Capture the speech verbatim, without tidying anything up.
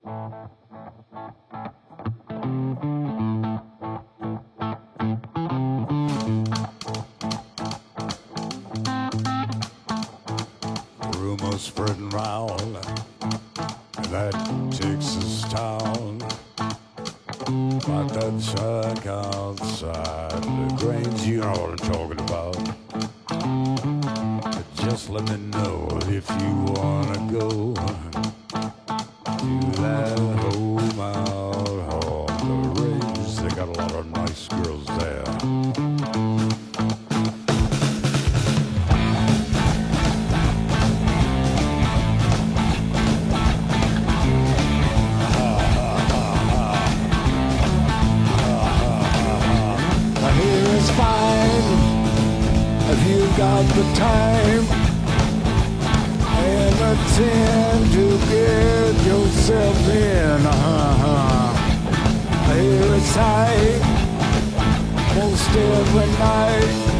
Rumors spreading round that Texas town, about that shack outside the Grange. You know what I'm talking about. But just let me know if you wanna go to that home out on the range. They got a lot of nice girls there. If you've got the time and the tin to get yourself in, uh-huh. Here it's tight most every night.